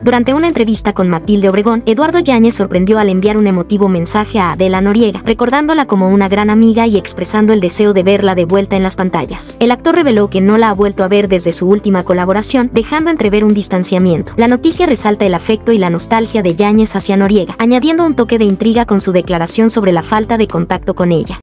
Durante una entrevista con Matilde Obregón, Eduardo Yáñez sorprendió al enviar un emotivo mensaje a Adela Noriega, recordándola como una gran amiga y expresando el deseo de verla de vuelta en las pantallas. El actor reveló que no la ha vuelto a ver desde su última colaboración, dejando entrever un distanciamiento. La noticia resalta el afecto y la nostalgia de Yáñez hacia Noriega, añadiendo un toque de intriga con su declaración sobre la falta de contacto con ella.